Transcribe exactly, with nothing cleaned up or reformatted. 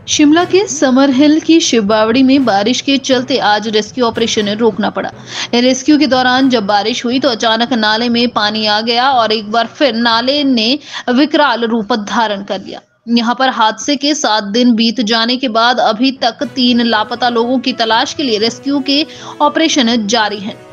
शिमला के समर हिल की शिवबावड़ी में बारिश के चलते आज रेस्क्यू ऑपरेशन रोकना पड़ा। रेस्क्यू के दौरान जब बारिश हुई तो अचानक नाले में पानी आ गया और एक बार फिर नाले ने विकराल रूप धारण कर लिया। यहाँ पर हादसे के सात दिन बीत जाने के बाद अभी तक तीन लापता लोगों की तलाश के लिए रेस्क्यू के ऑपरेशन जारी हैं।